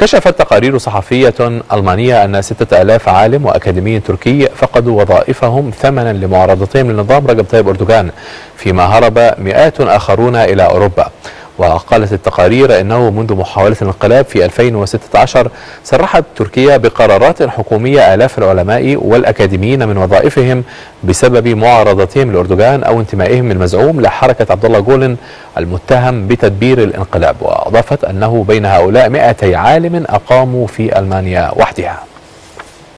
كشفت تقارير صحفية ألمانية أن 6000 عالم وأكاديمي تركي فقدوا وظائفهم ثمنا لمعارضتهم للنظام رجب طيب أردوغان، فيما هرب مئات آخرون إلى أوروبا. وقالت التقارير أنه منذ محاولة الانقلاب في 2016 سرحت تركيا بقرارات حكومية آلاف العلماء والأكاديميين من وظائفهم بسبب معارضتهم لأردوغان أو انتمائهم المزعوم لحركة عبد الله جولن المتهم بتدبير الانقلاب. وأضافت أنه بين هؤلاء 200 عالم أقاموا في ألمانيا وحدها.